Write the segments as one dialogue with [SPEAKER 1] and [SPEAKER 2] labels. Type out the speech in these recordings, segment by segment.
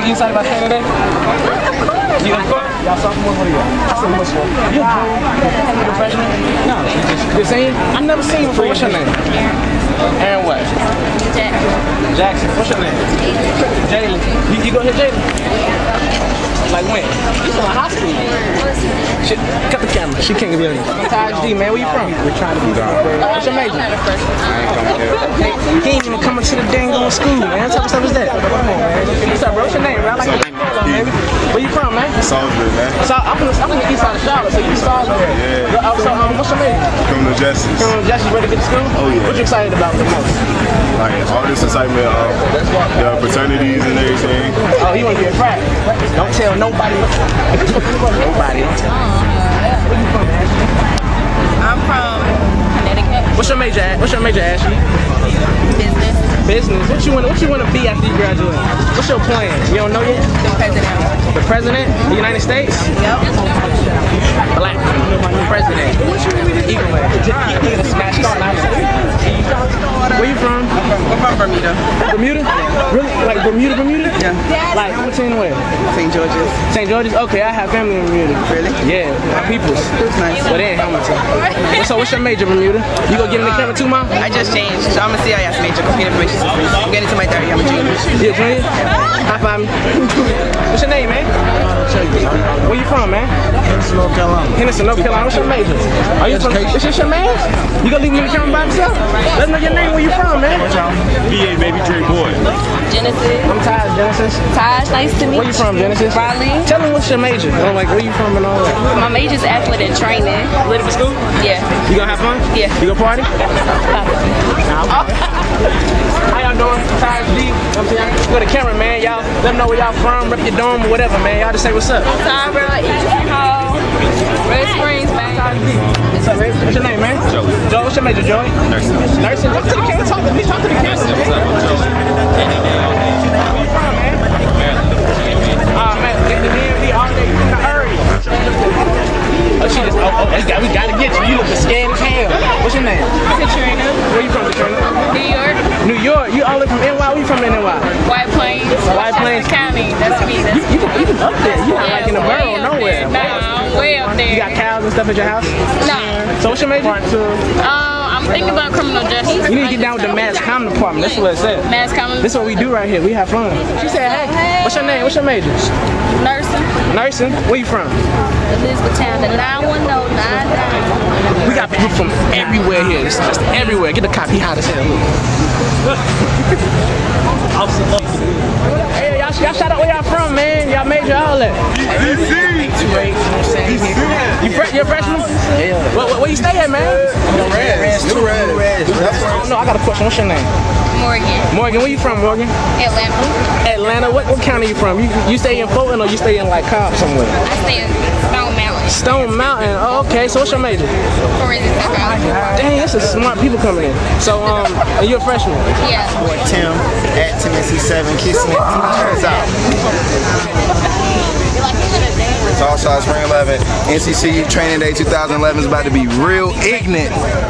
[SPEAKER 1] You excited about training today? You of course? Y'all sophomore? What are y'all? I said what's your name? You a freshman? No. You seen? I never seen you before. What's your name? Aaron what? Jackson. What's your name? Jalen. You go here, Jalen? Like when? You still in high school. Shit, cut the camera. She can't give you anything. I'm Taj D, man. Where you from? We're trying to be done. What's your major? I ain't coming here. He ain't even coming to the dang on school, man. What type of stuff is that? Come on, man. What's up, bro? What's your name, bro? I like your name, baby. Where you from, man?
[SPEAKER 2] Salisbury, man.
[SPEAKER 1] So I'm from the east side of Charlotte, so you Salisbury. Yeah. So what's your major?
[SPEAKER 2] Criminal justice.
[SPEAKER 1] Criminal justice, ready to get to school? Oh, yeah. What you excited about the most?
[SPEAKER 2] Like all this excitement of the fraternities and everything.
[SPEAKER 1] Oh, he want to be a frat. Don't tell nobody. Nobody. Don't tell. Where you from, Ashley?
[SPEAKER 3] I'm from Connecticut.
[SPEAKER 1] What's your major, Ashley?
[SPEAKER 3] Business.
[SPEAKER 1] Business. What you wanna be after you graduate? What's your plan? You don't know yet?
[SPEAKER 3] The president.
[SPEAKER 1] The president of the United States?
[SPEAKER 3] Yep.
[SPEAKER 1] Black president. Eagle man. He gonna smash start now. Where you from?
[SPEAKER 4] I'm from Bermuda.
[SPEAKER 1] Bermuda? Really? Like Bermuda?
[SPEAKER 4] Yeah.
[SPEAKER 1] Like Hamilton where?
[SPEAKER 4] St. George's.
[SPEAKER 1] St. George's? Okay, I have family in Bermuda.
[SPEAKER 4] Really?
[SPEAKER 1] Yeah, my peoples.
[SPEAKER 4] That's nice.
[SPEAKER 1] But they in Hamilton. So what's your major, Bermuda? You gonna get in the camera too, Mom?
[SPEAKER 4] I just changed. So I'm a CIS major, computer information systems. I'm getting to my third year. I'm a junior.
[SPEAKER 1] You a junior? High five me. What's your name, man? Where you from, man?
[SPEAKER 5] Henderson, North Carolina.
[SPEAKER 1] Henderson, North Carolina. What's your major? Are you from? Is this your man? You gonna leave me in the camera by himself? Let me know your name. Where you from, man?
[SPEAKER 2] BA baby Dre boy.
[SPEAKER 3] Genesis.
[SPEAKER 1] I'm Taj, Genesis.
[SPEAKER 3] Taj, nice to meet you.
[SPEAKER 1] Where you from, Genesis?
[SPEAKER 3] Raleigh.
[SPEAKER 1] Tell them what's your major. Like where you from and all that.
[SPEAKER 3] My major's athlete and training.
[SPEAKER 1] Ready for school?
[SPEAKER 3] Yeah.
[SPEAKER 1] You gonna have fun?
[SPEAKER 3] Yeah.
[SPEAKER 1] You gonna party? How y'all doing? Taj D. I'm saying, for the camera, man. Y'all let them know where y'all from, rep your dome or whatever, man. Y'all just say what's up.
[SPEAKER 3] Tara, East Hall, Red Springs, man.
[SPEAKER 1] What's up, man? What's your name, man? Joey. Joey, what's your major, Joey? Nursing. Nursing? Talk to the camera. Talk to me. Talk to the camera. What's up, Joey? Where you from, man? Man, get the DMV all day. You in a hurry. Oh, she just, we gotta get you. You look scared as hell. What's your name?
[SPEAKER 3] Katrina.
[SPEAKER 1] Where you from, Katrina?
[SPEAKER 3] New York.
[SPEAKER 1] New York? You all the way from NY? Where you from in NY?
[SPEAKER 3] White Plains.
[SPEAKER 1] White Plains
[SPEAKER 3] County. That's me.
[SPEAKER 1] You can up there. You're not like in the borough nowhere.
[SPEAKER 3] Nah, I'm way up there.
[SPEAKER 1] You got cows and stuff at your house?
[SPEAKER 3] Nah.
[SPEAKER 1] So what's your major?
[SPEAKER 3] I'm thinking about criminal justice.
[SPEAKER 1] You need to get down with the mass common department. That's what it said.
[SPEAKER 3] Mass common.
[SPEAKER 1] This is what we do right here. We have fun. She said, hey, what's your name? What's your major?
[SPEAKER 3] Nursing.
[SPEAKER 1] Nursing? Where you from?
[SPEAKER 3] Elizabethtown, the 91099.
[SPEAKER 1] We got people from everywhere here. It's just everywhere. Get the cop. He hot as hell. Hey, y'all shout out where y'all from, man. Y'all major all that. You're a freshman? Yeah. Where you stay at, man?
[SPEAKER 5] New Red.
[SPEAKER 1] No, I got a question. What's your name?
[SPEAKER 3] Morgan.
[SPEAKER 1] Morgan, where you from, Morgan?
[SPEAKER 3] Atlanta.
[SPEAKER 1] Atlanta. What county you from? You stay in Fulton or you stay in like Cobb somewhere?
[SPEAKER 3] I stay in Stone Mountain.
[SPEAKER 1] Stone Mountain. Oh, okay. So what's your major?
[SPEAKER 3] Forensic psychology.
[SPEAKER 1] Dang, this is smart people coming in. So, are you a freshman?
[SPEAKER 3] Yeah.
[SPEAKER 5] Boy Tim at Tennessee 7 kissing it. Turns out. Southside Spring 11. NCCU Training Day 2011 is about to be real ignorant.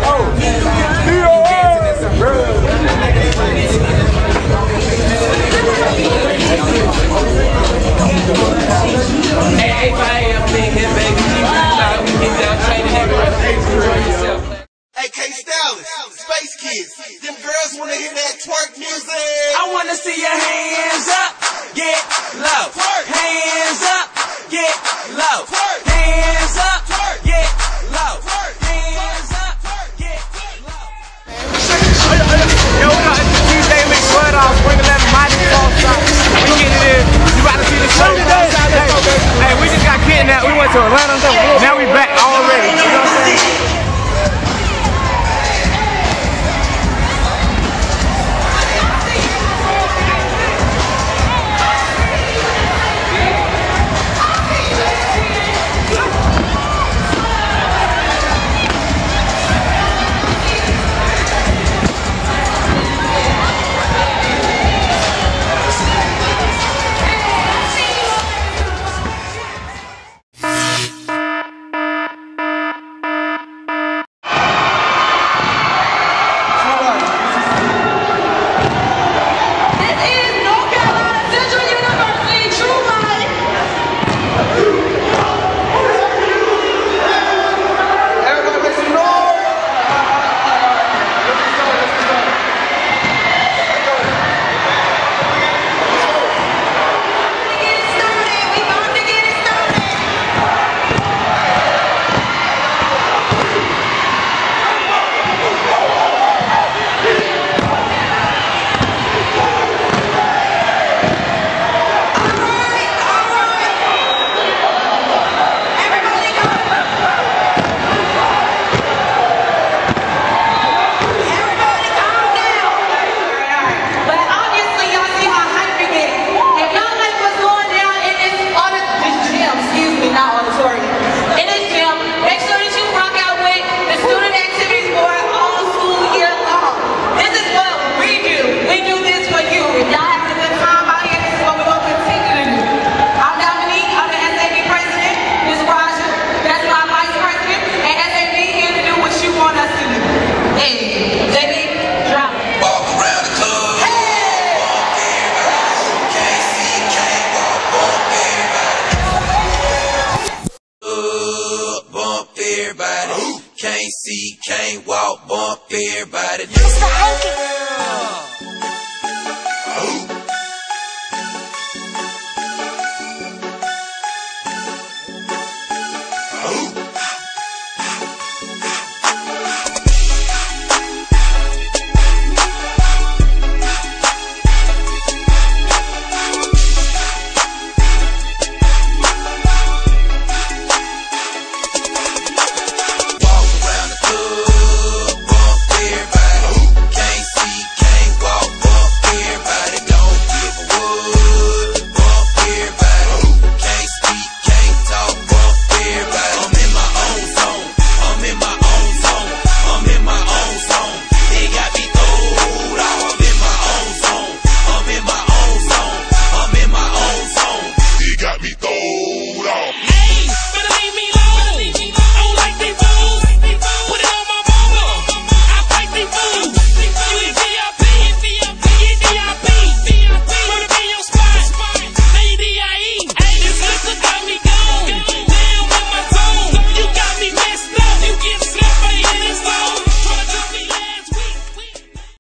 [SPEAKER 6] Hey, K-Stylist, Space Kids, them girls wanna hear that twerk music.
[SPEAKER 7] I wanna see your hands up, get low.
[SPEAKER 6] Twerk.
[SPEAKER 7] Hands up, get low.
[SPEAKER 6] Twerk.
[SPEAKER 7] Hands up,
[SPEAKER 6] Twerk.
[SPEAKER 7] get low.
[SPEAKER 6] Twerk.
[SPEAKER 7] Hands up, get low.
[SPEAKER 1] Yo, it's DJ Mix Blood off Spring 11 Mighty Falls Shop. We get it in. You about to see the show today? Hey, we just got kidnapped. We went to Atlanta. Now we back already. You know what I'm saying?
[SPEAKER 6] see, can't walk, boy.